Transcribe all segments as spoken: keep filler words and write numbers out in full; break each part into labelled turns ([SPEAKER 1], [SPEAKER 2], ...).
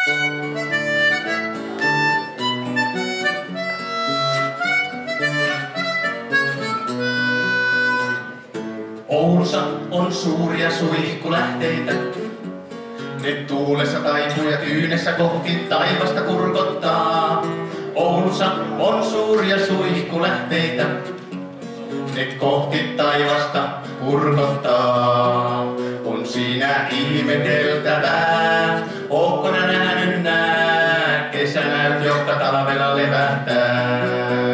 [SPEAKER 1] Oulussa on suuria suihkulähteitä. Ne tuulessa taipuu ja tyynessä kohti taivasta kurkottaa. Oulussa on suuria suihkulähteitä. Ne kohti taivasta kurkottaa. On siinä ihmeteltävää. Ootko nää nähnyt nää kesänä, joka talvella levähtää?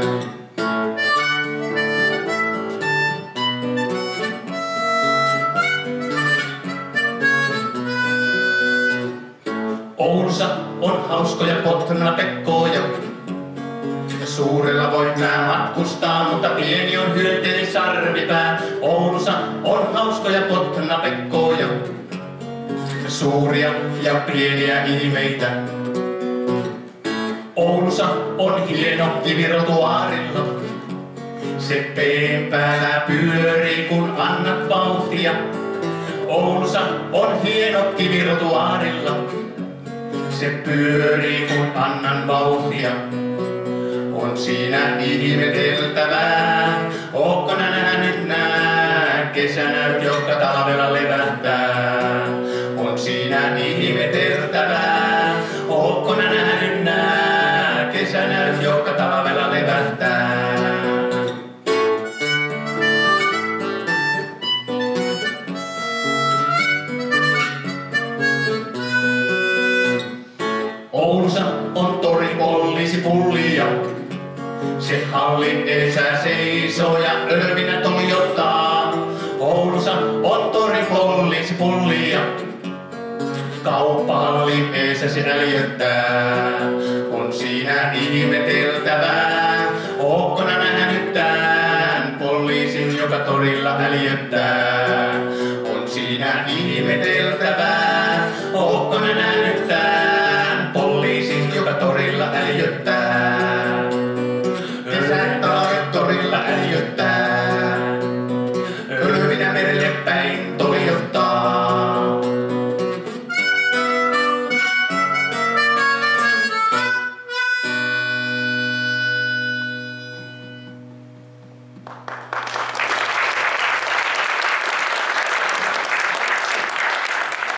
[SPEAKER 1] Oulussa on hauskoja potnapekkoja. Suurella voit nää matkustaa, mutta pieni on hyönteinen sarvipää. Oulussa on hauskoja potnapekkoja. Suuria ja pieniä ihmeitä. Oulussa on hieno kivirotuaarilla. Se peen päällä pyörii, kun annat vauhtia. Oulussa on hieno kivirotuaarilla. Se pyörii, kun annan vauhtia. On siinä ihmeteltävää. Ootko nää nähnyt nää kesänä, joka talvella levähtää? On siinä ihmeteltävää. Ootko nää nähnyt nää kesänä, joka talvella levähtää? Oulussa on tori poliisipullia. Se hallin edessä seisoo ja ölvinä toljottaa. Oulussa on tori poliisipullia. Kauppahallin edessä se äljöttää. On siinä ihmeteltävää. Ootko nää nähnyt tän poliisin, joka torilla äljöttää? On siinä ihmeteltävää.